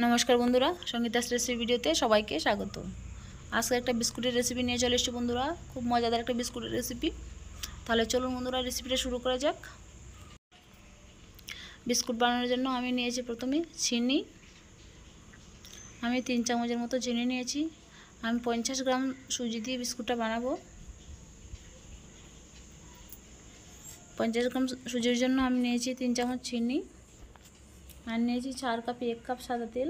নমস্কার বন্ধুরা, সঙ্গীতাস রেসিপি ভিডিওতে সবাইকে স্বাগত। আজকে একটা বিস্কুটের রেসিপি নিয়ে চলে এসেছি বন্ধুরা, খুব মজাদার একটা বিস্কুটের রেসিপি। তাহলে চলুন বন্ধুরা, রেসিপিটা শুরু করা যাক। বিস্কুট বানানোর জন্য আমি নিয়েছি প্রথমে চিনি। আমি 3 চামচের মতো চিনি নিয়েছি। আমি 50 গ্রাম সুজি দিয়ে বিস্কুটটা বানাবো। 50 গ্রাম সুজির জন্য আমি নিয়েছি 3 চামচ চিনি, আর নিয়েছি 4 কাপে 1 কাপ সাদা তেল।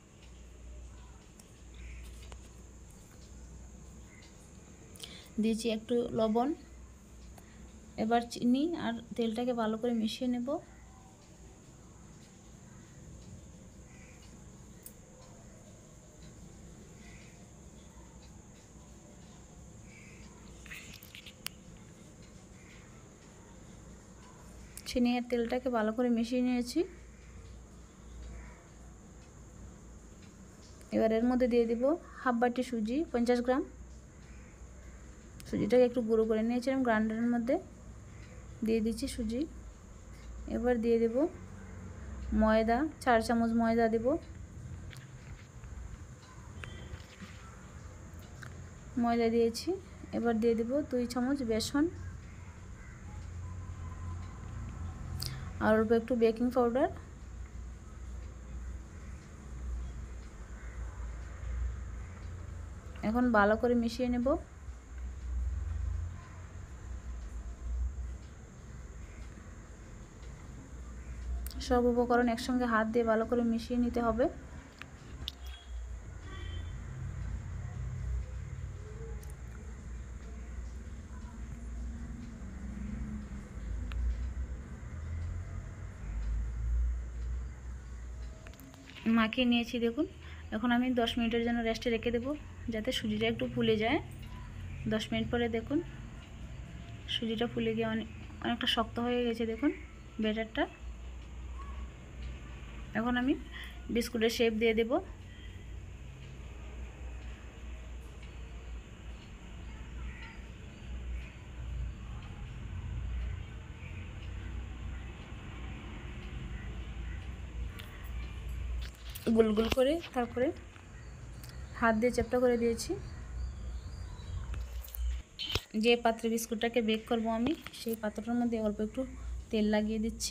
দিয়েছি একটু লবণ। এবার চিনি আর তেলটাকে ভালো করে মিশিয়ে নেব। চিনি আর তেলটাকে ভালো করে মিশিয়ে নিয়েছি। এবার এর মধ্যে দিয়ে দিব হাফ বাটি সুজি, 50 গ্রাম। সুজিটাকে একটু গুঁড়ো করে নিয়েছিলাম গ্রাইন্ডারের মধ্যে, দিয়ে দিচ্ছি সুজি। এবার দিয়ে দেব ময়দা, 4 চামচ ময়দা দেব। ময়দা দিয়েছি। এবার দিয়ে দেব 2 চামচ বেসন, আর অল্প একটু বেকিং পাউডার। এখন ভালো করে মিশিয়ে নেব। সব উপকরণ একসঙ্গে হাত দিয়ে ভালো করে মিশিয়ে নিতে হবে। মাখিয়ে নিয়েছি দেখুন। এখন আমি 10 মিনিটের জন্য রেস্টে রেখে দেব, যাতে সুজিটা একটু ফুলে যায়। 10 মিনিট পরে দেখুন সুজিটা ফুলে গিয়ে অনেকটা শক্ত হয়ে গেছে দেখুন ব্যাটারটা। এখন আমি বিস্কুটের শেপ দিয়ে দেব। গোল গোল করে, তারপরে হাত দিয়ে চ্যাপটা করে দিয়েছি। যে পাত্রে বিস্কুটটাকে বেক করব আমি, সেই পাত্রটার মধ্যে অল্প একটু তেল লাগিয়ে দিচ্ছি।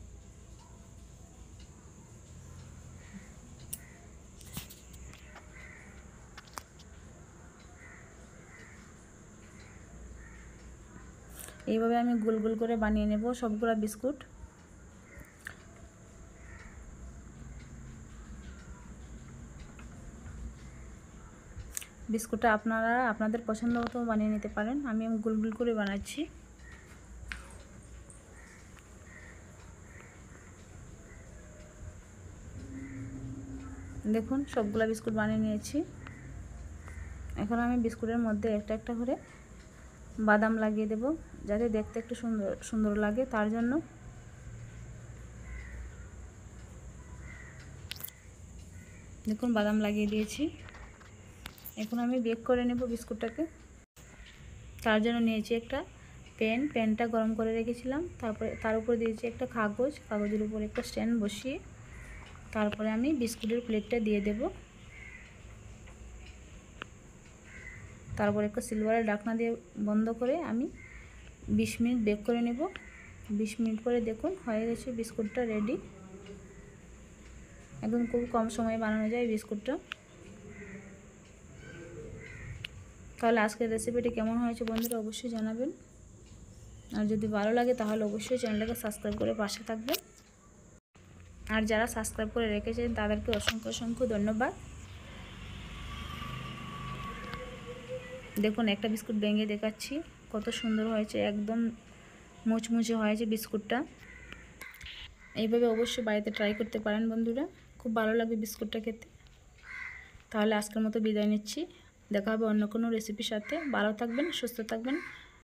এইভাবে আমি গোল গোল করে বানিয়ে নেব সবগুলা বিস্কুট। বিস্কুটটা আপনারা আপনাদের পছন্দ মতো বানিয়ে নিতে পারেন। আমি গোল গোল করে বানাচ্ছি। দেখুন সবগুলা বিস্কুট বানিয়ে নিয়েছি। এখন আমি বিস্কুটের মধ্যে একটা একটা করে বাদাম লাগিয়ে দেব, যাতে দেখতে একটু সুন্দর লাগে, তার জন্য। দেখুন বাদাম লাগিয়ে দিয়েছি। এখন আমি বেক করে নেব বিস্কুটটাকে। তার জন্য নিয়েছি একটা প্যানটা গরম করে রেখেছিলাম। তারপরে তার উপর দিয়েছি একটা কাগজের উপর একটা স্ট্যান্ড বসিয়ে, তারপরে আমি বিস্কুটের প্লেটটা দিয়ে দেব। তারপর একটা সিলভারের ঢাকনা দিয়ে বন্ধ করে আমি 20 মিনিট বেক করে নেব। 20 মিনিট পরে দেখুন হয়ে গেছে বিস্কুটটা রেডি। একদম খুব কম সময়ে বানানো যায় বিস্কুটটা। তাহলে আজকের রেসিপিটি কেমন হয়েছে বন্ধুরা অবশ্যই জানাবেন। আর যদি ভালো লাগে তাহলে অবশ্যই চ্যানেলটাকে সাবস্ক্রাইব করে পাশে থাকবেন। আর যারা সাবস্ক্রাইব করে রেখেছেন তাদেরকে অসংখ্য অসংখ্য ধন্যবাদ। দেখুন একটা বিস্কুট ভেঙে দেখাচ্ছি, কত সুন্দর হয়েছে, একদম মুচমুচে হয়েছে বিস্কুটটা। এইভাবে অবশ্যই বাড়িতে ট্রাই করতে পারেন বন্ধুরা, খুব ভালো লাগবে বিস্কুটটা খেতে। তাহলে আজকের মতো বিদায় নিচ্ছি, দেখা হবে অন্য কোনো রেসিপির সাথে। ভালো থাকবেন, সুস্থ থাকবেন।